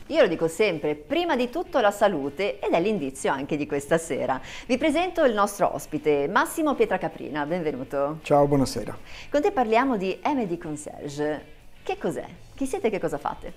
Io lo dico sempre, prima di tutto la salute ed è l'indizio anche di questa sera. Vi presento il nostro ospite, Massimo Pietracaprina, benvenuto. Ciao, buonasera. Con te parliamo di MD Concierge. Che cos'è? Chi siete e che cosa fate?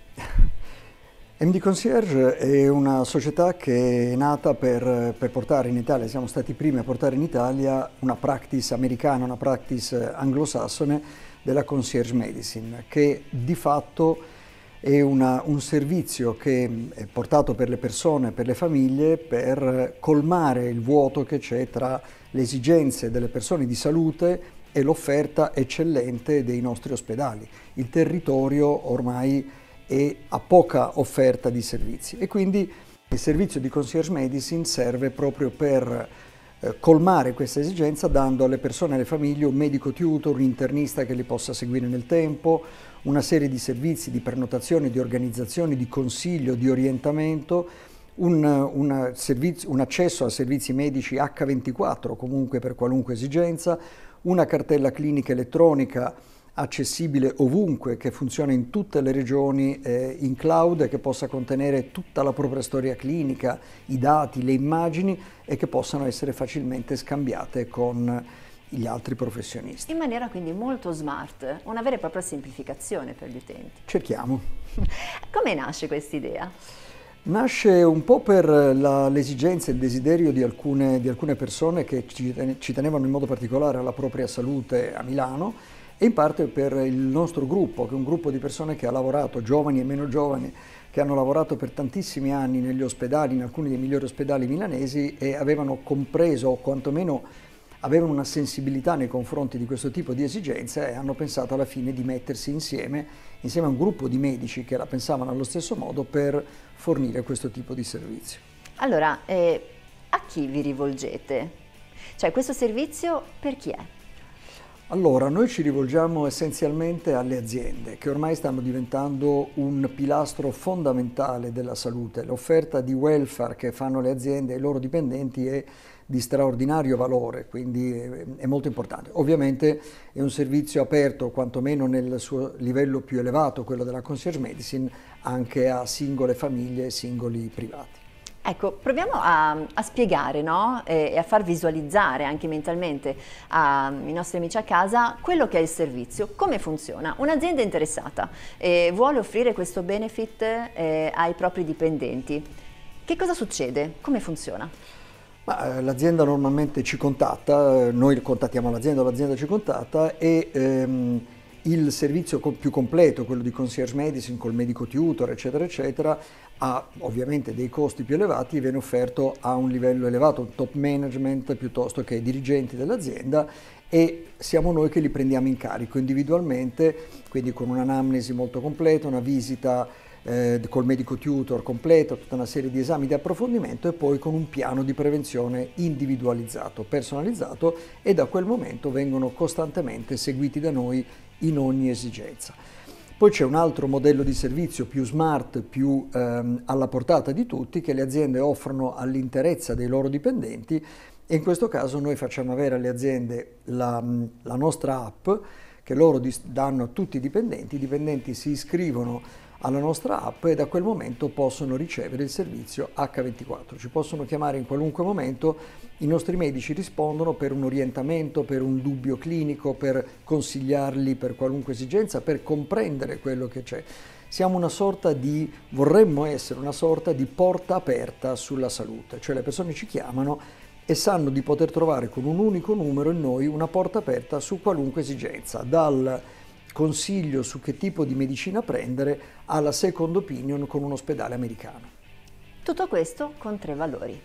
MD Concierge è una società che è nata per portare in Italia, siamo stati i primi a portare in Italia una practice americana, una practice anglosassone della concierge medicine, che di fatto è un servizio che è portato per le persone, per le famiglie, per colmare il vuoto che c'è tra le esigenze delle persone di salute e l'offerta eccellente dei nostri ospedali. Il territorio ormai ha poca offerta di servizi e quindi il servizio di concierge medicine serve proprio per colmare questa esigenza, dando alle persone e alle famiglie un medico tutor, un internista che li possa seguire nel tempo, una serie di servizi di prenotazione, di organizzazione, di consiglio, di orientamento, un accesso a servizi medici H24 comunque per qualunque esigenza, una cartella clinica elettronica accessibile ovunque, che funziona in tutte le regioni in cloud e che possa contenere tutta la propria storia clinica, i dati, le immagini e che possano essere facilmente scambiate con gli altri professionisti. In maniera quindi molto smart, una vera e propria semplificazione per gli utenti. Cerchiamo. Come nasce questa idea? Nasce un po' per l'esigenza e il desiderio di alcune persone che ci tenevano in modo particolare alla propria salute a Milano, e in parte per il nostro gruppo, che è un gruppo di persone che ha lavorato, giovani e meno giovani, che hanno lavorato per tantissimi anni negli ospedali, in alcuni dei migliori ospedali milanesi, e avevano compreso, o quantomeno avevano una sensibilità nei confronti di questo tipo di esigenze, e hanno pensato alla fine di mettersi insieme a un gruppo di medici che la pensavano allo stesso modo per fornire questo tipo di servizio. Allora, a chi vi rivolgete? Cioè, questo servizio per chi è? Allora, noi ci rivolgiamo essenzialmente alle aziende che ormai stanno diventando un pilastro fondamentale della salute. L'offerta di welfare che fanno le aziende ai loro dipendenti è di straordinario valore, quindi è molto importante. Ovviamente è un servizio aperto, quantomeno nel suo livello più elevato, quello della concierge medicine, anche a singole famiglie e singoli privati. Ecco, proviamo a spiegare, no? E a far visualizzare anche mentalmente ai nostri amici a casa quello che è il servizio, come funziona. Un'azienda interessata vuole offrire questo benefit ai propri dipendenti. Che cosa succede? Come funziona? L'azienda normalmente ci contatta, noi contattiamo l'azienda, l'azienda ci contatta e il servizio più completo, quello di concierge medicine col medico tutor, eccetera, eccetera, ha ovviamente dei costi più elevati e viene offerto a un livello elevato, un top management piuttosto che ai dirigenti dell'azienda, e siamo noi che li prendiamo in carico individualmente, quindi con un'anamnesi molto completa, una visita col medico tutor completo, tutta una serie di esami di approfondimento e poi con un piano di prevenzione individualizzato, personalizzato, e da quel momento vengono costantemente seguiti da noi in ogni esigenza. Poi c'è un altro modello di servizio più smart, più alla portata di tutti, che le aziende offrono all'interezza dei loro dipendenti, e in questo caso noi facciamo avere alle aziende la nostra app che loro danno a tutti i dipendenti si iscrivono alla nostra app e da quel momento possono ricevere il servizio H24. Ci possono chiamare in qualunque momento, i nostri medici rispondono per un orientamento, per un dubbio clinico, per consigliarli per qualunque esigenza, per comprendere quello che c'è. Vorremmo essere una sorta di porta aperta sulla salute, cioè le persone ci chiamano e sanno di poter trovare con un unico numero in noi una porta aperta su qualunque esigenza, dal consiglio su che tipo di medicina prendere alla second opinion con un ospedale americano. Tutto questo con 3 valori.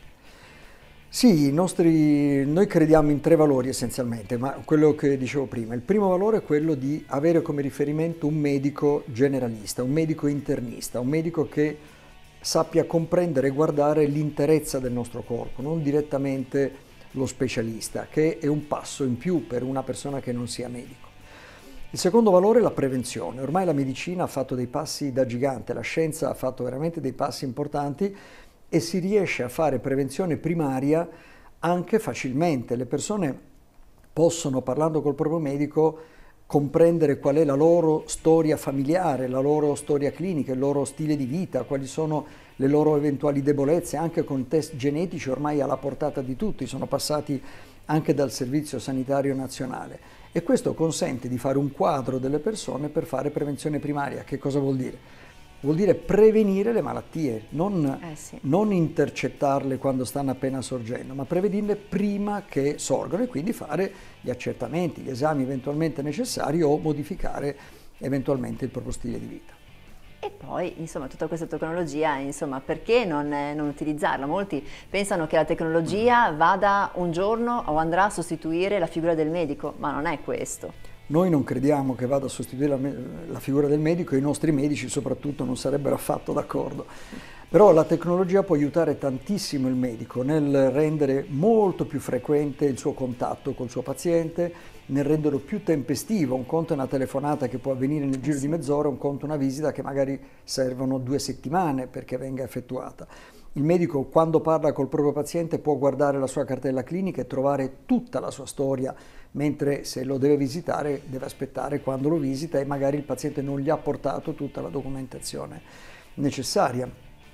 Sì, noi crediamo in 3 valori essenzialmente, ma quello che dicevo prima, il primo valore è quello di avere come riferimento un medico generalista, un medico internista, un medico che sappia comprendere e guardare l'interezza del nostro corpo, non direttamente lo specialista, che è un passo in più per una persona che non sia medico. Il secondo valore è la prevenzione. Ormai la medicina ha fatto dei passi da gigante, la scienza ha fatto veramente dei passi importanti e si riesce a fare prevenzione primaria anche facilmente. Le persone possono, parlando col proprio medico, comprendere qual è la loro storia familiare, la loro storia clinica, il loro stile di vita, quali sono le loro eventuali debolezze, anche con test genetici ormai alla portata di tutti, sono passati anche dal Servizio Sanitario Nazionale. E questo consente di fare un quadro delle persone per fare prevenzione primaria. Che cosa vuol dire? Vuol dire prevenire le malattie, non intercettarle quando stanno appena sorgendo, ma prevenirle prima che sorgono, e quindi fare gli accertamenti, gli esami eventualmente necessari o modificare eventualmente il proprio stile di vita. E poi, insomma, tutta questa tecnologia, insomma, perché non utilizzarla? Molti pensano che la tecnologia vada un giorno o andrà a sostituire la figura del medico, ma non è questo. Noi non crediamo che vada a sostituire la figura del medico, e i nostri medici soprattutto non sarebbero affatto d'accordo. Però la tecnologia può aiutare tantissimo il medico nel rendere molto più frequente il suo contatto col suo paziente, nel renderlo più tempestivo. Un conto è una telefonata che può avvenire nel giro di mezz'ora, un conto è una visita che magari servono 2 settimane perché venga effettuata. Il medico, quando parla col proprio paziente, può guardare la sua cartella clinica e trovare tutta la sua storia, mentre se lo deve visitare deve aspettare quando lo visita e magari il paziente non gli ha portato tutta la documentazione necessaria.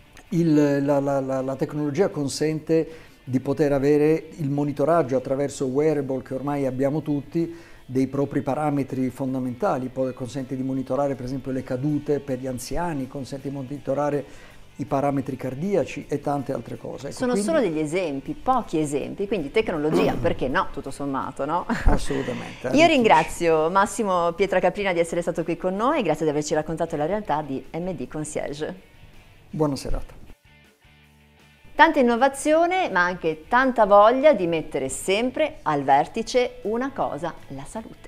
La tecnologia consente di poter avere il monitoraggio attraverso wearable che ormai abbiamo tutti dei propri parametri fondamentali, poi consente di monitorare per esempio le cadute per gli anziani, consente di monitorare i parametri cardiaci e tante altre cose. Ecco, sono solo degli esempi, pochi esempi, quindi tecnologia, perché no, tutto sommato, no? Assolutamente. Io ringrazio Massimo Pietracaprina di essere stato qui con noi, grazie di averci raccontato la realtà di MD Concierge. Buona serata. Tanta innovazione, ma anche tanta voglia di mettere sempre al vertice una cosa, la salute.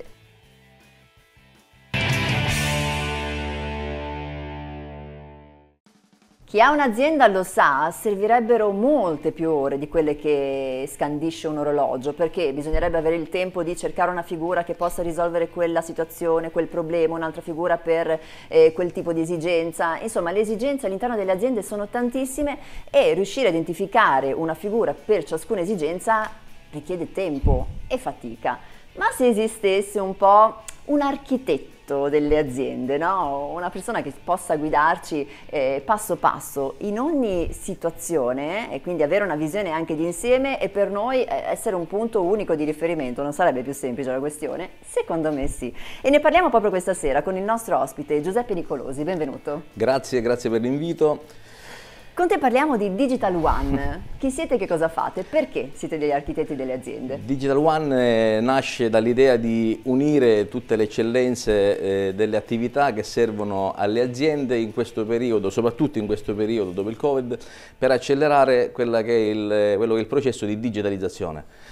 Chi ha un'azienda lo sa, servirebbero molte più ore di quelle che scandisce un orologio, perché bisognerebbe avere il tempo di cercare una figura che possa risolvere quella situazione, quel problema, un'altra figura per quel tipo di esigenza. Insomma, le esigenze all'interno delle aziende sono tantissime e riuscire a identificare una figura per ciascuna esigenza richiede tempo e fatica. Ma se esistesse un po' un architetto delle aziende, no? Una persona che possa guidarci passo passo in ogni situazione, e quindi avere una visione anche di insieme, e per noi essere un punto unico di riferimento. Non sarebbe più semplice la questione? Secondo me sì. E ne parliamo proprio questa sera con il nostro ospite Giuseppe Nicolosi. Benvenuto. Grazie per l'invito. Con te parliamo di Digital One. Chi siete e che cosa fate? Perché siete degli architetti delle aziende? Digital One nasce dall'idea di unire tutte le eccellenze delle attività che servono alle aziende in questo periodo, soprattutto in questo periodo dopo il Covid, per accelerare quello che è il processo di digitalizzazione.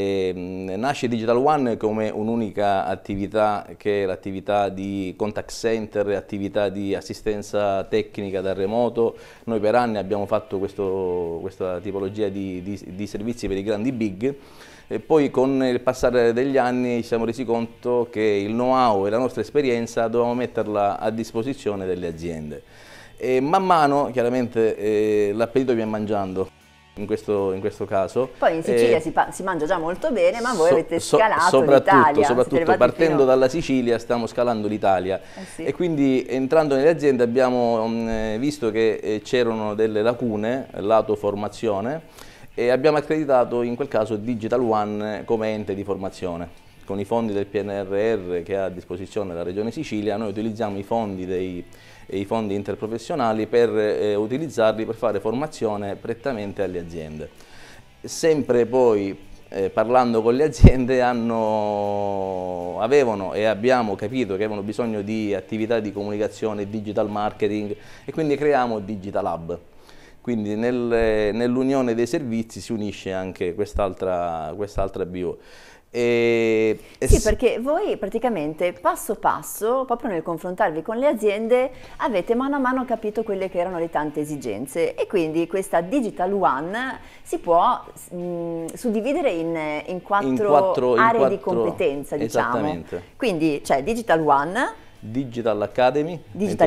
Nasce Digital One come un'unica attività, che è l'attività di contact center, attività di assistenza tecnica da remoto. Noi per anni abbiamo fatto questa tipologia di servizi per i grandi big, e poi con il passare degli anni ci siamo resi conto che il know-how e la nostra esperienza dovevamo metterla a disposizione delle aziende. E man mano chiaramente l'appetito viene mangiando. In questo caso. Poi in Sicilia si mangia già molto bene, ma voi avete scalato l'Italia. Soprattutto partendo dalla Sicilia stiamo scalando l'Italia. Sì. E quindi entrando nelle aziende abbiamo visto che c'erano delle lacune lato formazione, e abbiamo accreditato in quel caso Digital One come ente di formazione. Con i fondi del PNRR che ha a disposizione la Regione Sicilia, noi utilizziamo i fondi interprofessionali per utilizzarli per fare formazione prettamente alle aziende. Sempre poi parlando con le aziende avevano e abbiamo capito che avevano bisogno di attività di comunicazione, digital marketing, e quindi creiamo Digital Hub. Quindi nell'unione dei servizi si unisce anche quest'altra BU. Sì, perché voi praticamente passo passo, proprio nel confrontarvi con le aziende, avete mano a mano capito quelle che erano le tante esigenze, e quindi questa Digital One si può suddividere in quattro aree di competenza, diciamo. Esattamente. Quindi c'è Digital One, Digital Academy, Digital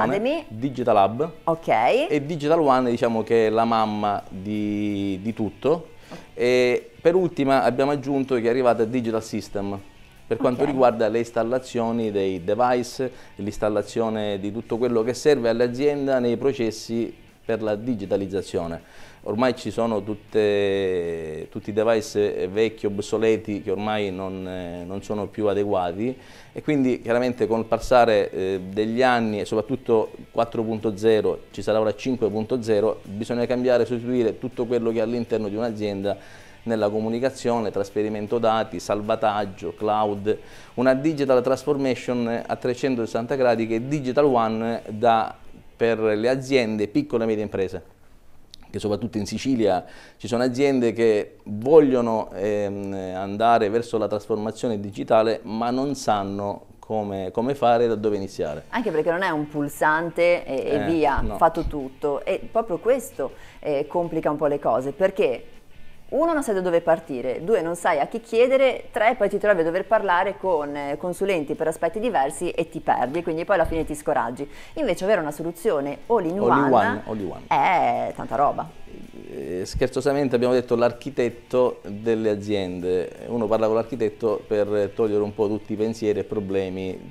Hub, ok, e Digital One diciamo che è la mamma di tutto. E per ultima abbiamo aggiunto che è arrivata Digital System, per quanto riguarda le installazioni dei device, l'installazione di tutto quello che serve all'azienda nei processi per la digitalizzazione. Ormai ci sono tutti i device vecchi, obsoleti, che ormai non sono più adeguati, e quindi chiaramente con il passare degli anni, e soprattutto 4.0, ci sarà ora 5.0, bisogna cambiare, sostituire tutto quello che è all'interno di un'azienda nella comunicazione, trasferimento dati, salvataggio, cloud, una digital transformation a 360 gradi che è Digital One per le aziende piccole e medie imprese. Che soprattutto in Sicilia ci sono aziende che vogliono andare verso la trasformazione digitale, ma non sanno come fare e da dove iniziare. Anche perché non è un pulsante e via, no. fatto tutto, e proprio questo complica un po' le cose, perché uno, non sai da dove partire, due, non sai a chi chiedere, tre, poi ti trovi a dover parlare con consulenti per aspetti diversi e ti perdi, quindi poi alla fine ti scoraggi. Invece avere una soluzione all in one è tanta roba. Scherzosamente abbiamo detto l'architetto delle aziende. Uno parla con l'architetto per togliere un po' tutti i pensieri e problemi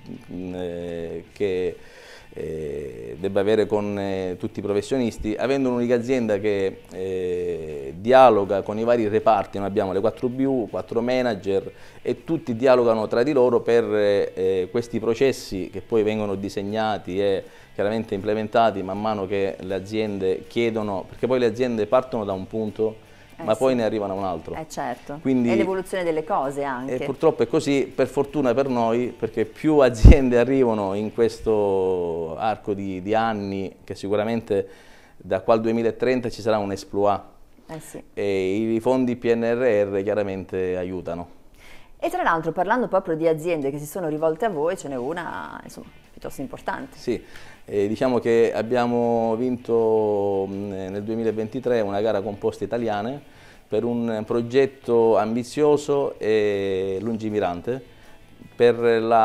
che debba avere con tutti i professionisti. Avendo un'unica azienda che dialoga con i vari reparti, noi abbiamo le 4 BU, 4 manager, e tutti dialogano tra di loro per questi processi che poi vengono disegnati e chiaramente implementati man mano che le aziende chiedono, perché poi le aziende partono da un punto ma poi ne arrivano a un altro. Certo, quindi, e l'evoluzione delle cose anche. Purtroppo è così, per fortuna per noi, perché più aziende arrivano in questo arco di anni, che sicuramente da qua al 2030 ci sarà un exploit, sì. E i fondi PNRR chiaramente aiutano. E tra l'altro, parlando proprio di aziende che si sono rivolte a voi, ce n'è una insomma piuttosto importante. Sì, diciamo che abbiamo vinto nel 2023 una gara composta italiana per un progetto ambizioso e lungimirante per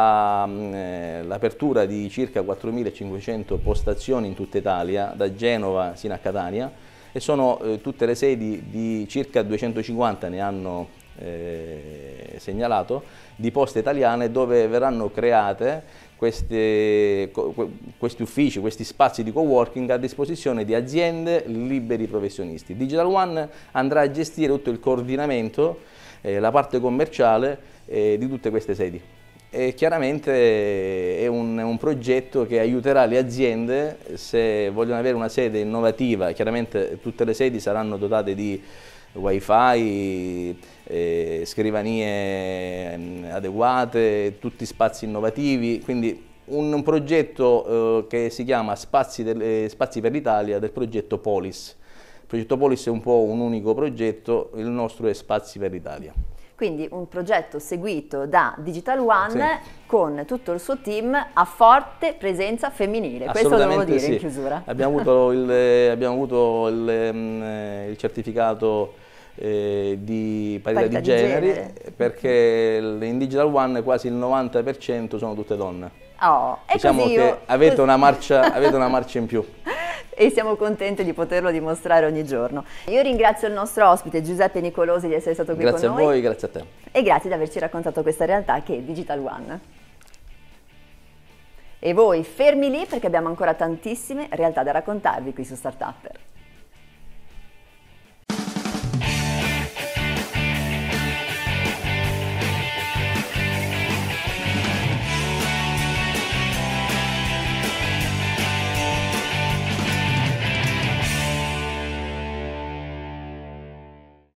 l'apertura di circa 4.500 postazioni in tutta Italia, da Genova sino a Catania, e sono tutte le sedi di circa 250, ne hanno segnalato, di poste italiane, dove verranno create questi uffici, questi spazi di coworking a disposizione di aziende, liberi professionisti. Digital One andrà a gestire tutto il coordinamento, la parte commerciale di tutte queste sedi. E chiaramente è un progetto che aiuterà le aziende, se vogliono avere una sede innovativa. Chiaramente tutte le sedi saranno dotate di wifi, scrivanie adeguate, tutti spazi innovativi, quindi un progetto che si chiama Spazi per l'Italia, del progetto Polis. Il progetto Polis è un po' un unico progetto, il nostro è Spazi per l'Italia. Quindi un progetto seguito da Digital One, sì, con tutto il suo team a forte presenza femminile. Questo lo devo dire, sì, in chiusura. Abbiamo avuto il certificato di parità di genere, perché in Digital One quasi il 90% sono tutte donne. Diciamo che avete una marcia in più. E siamo contenti di poterlo dimostrare ogni giorno. Io ringrazio il nostro ospite Giuseppe Nicolosi di essere stato qui con noi. Grazie a voi, grazie a te. E grazie di averci raccontato questa realtà che è Digital One. E voi fermi lì, perché abbiamo ancora tantissime realtà da raccontarvi qui su Startupper.